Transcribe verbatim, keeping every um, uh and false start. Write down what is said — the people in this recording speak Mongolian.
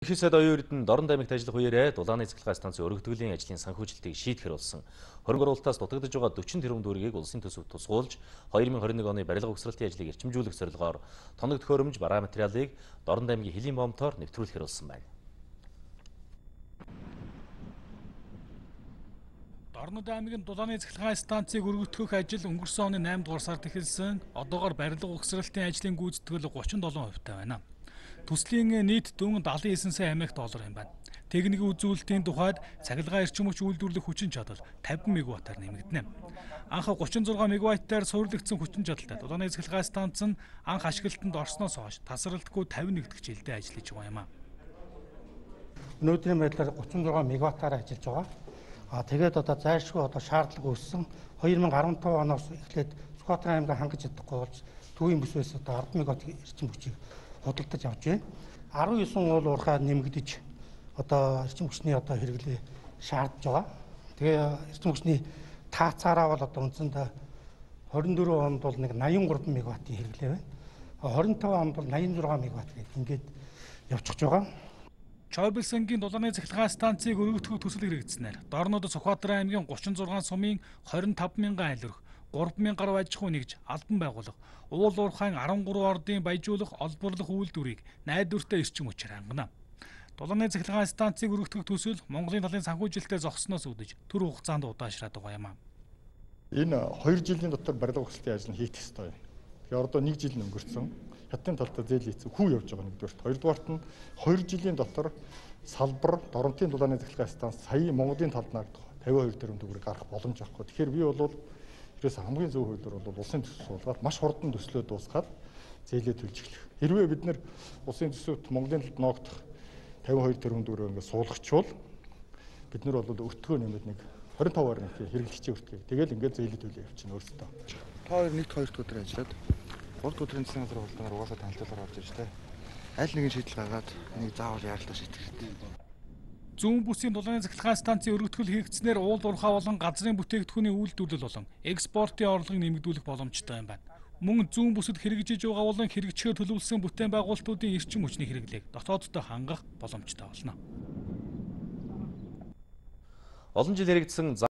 Их сайд оюун эрдэнэ Дорн аймагт ажиллах үеэрээ дулааны цахилгаан станцын өргөтгөлийн ажлын санхүүжилтийг шийтгэхэр болсон. Хөрөнгө оруулалтаас дутагдж байгаа forty тэрбум төгрөгийг улсын төсөвт тусгуулж two thousand twenty-one оны барилга угсралтын ажлыг эрчимжүүлэх зорилгоор тоног төхөөрөмж бараа материалыг Дорн аймгийн Хөлийн бомтоор нэвтрүүлэхэр болсон байна. Дорнод аймгийн дулааны цахилгаан станцыг өргөтгөх ажил өнгөрсөн оны eight дугаар сард эхэлсэн. Одоогоор барилга угсралтын ажлын гүйцэтгэл thirty-seven хувьтай байна. Төслийн нийт дүн seventy-nine сая Америк доллар юм байна. Техникийн үзүүлэлтийн тухайд цахилгаан эрчим хүч үйлдвэрлэх хүчин чадал fifty мегаваттаар нэмэгдэнэ. Анх thirty-six мегаваттаар суурилагдсан хүчин чадалтай дулааны цахилгаан станц нь анх ашиглалтанд орсноос хойш тасралтгүй fifty-one дахь жилдээ ажиллаж байгаа юм а. Өнөөдрийн байдлаар thirty-six мегаваттаар ажиллаж байгаа. А тэгээд одоо зайлшгүй одоо шаардлага үүссэн twenty fifteen оноос эхлээд Сүхбаатар аймгаа хангаж чадахгүй болж төвийн бүсээс одоо ten мегаватт эрчим хүчийг худалдаж авч байна. nineteen уул уурхай нэмэгдэж одоо эрчим хүчний одоо хэрэглээ шаардж байгаа. Тэгээ эрчим хүчний таацаараа бол одоо үндсэндээ twenty-four онд бол нэг eighty-three мегаваттын хэрэглээ байна. twenty-five онд бол ninety-six мегаватт гэх ингээд явчихж байгаа. Чойбэлсэнгийн дулааны цахилгаан станцыг өргөтгөх төсөл хэрэгжснээр Дорнод Сүхбаатар аймгийн thirty-six сумын twenty-five мянган айл өрх, three мянган гаруй аж ахуй нэгж, албан байгуулах, уул уурхайн thirteen ордын баяжуулах, олборлох үйлдвэрийг найдвартай эрчим хүчээр хангана. Дулааны цахилгаан станцыг өргөтгөх төсөл Монголын талын санхүүжилтээр зогссноос үүдэж төр хугацаанд удаашраад байгаа юм а. Энэ two жилийн дотор барилга угсралтын ажил нь хийх ёстой. Тэгэхээр одоо one жил нь өнгөрсөн. Хятадын талдаа зээл хийсэн хүн явж байгаа нэгдүгээрт. Хоёрдугаарт нь two жилийн дотор салбар Доронтын дулааны цахилгаан станц сая Монголын талд fifty-two тэрбум төгрөг гарах боломж авахгүй. Тэгэхээр би бол ерөөс хамгийн зөв хөлөөр бол улсын төсөв суулгаад маш хурдан төслөө дуусгаад зээлээ төлж эхлэх. Хэрвээ бид нэр улсын төсөвт Монголын талд ноогдох fifty-two тэрбум төгрөг ингээд суулгачвал бид нар бол өртгөө нэмээд нэг twenty-five орны хэрэглэгчийн өртгөө. Тэгэл ингээд зээлээ төлөө явчихна өөрсдөө. Та хоёр нэгт хоёр дахь өдөр ажиллаад гурав дахь өдрийн засгийн газар болдоноор угаасаа танилцуулгаар авч ирж тэ. Аль нэгэн шийдэл гаргаад нэг заавал яаралтай шийдэх хэрэгтэй. Зүүн бүсийн дулааны цахилгаан станцын өргөтгөл хийгдснээр уул уурхай болон газрын бүтээгдэхүүний үйлдвэрлэл болон экспортын орлогыг нэмэгдүүлэх боломжтой юм байна. Мөн зүүн бүсэд хэрэгжиж байгаа болон хэрэгжихээр төлөвлөсөн бүтээн байгуулалтуудын эрчим хүчний хэрэглээг дотооддоо хангах боломжтой болно. Олон жил хэрэгжсэн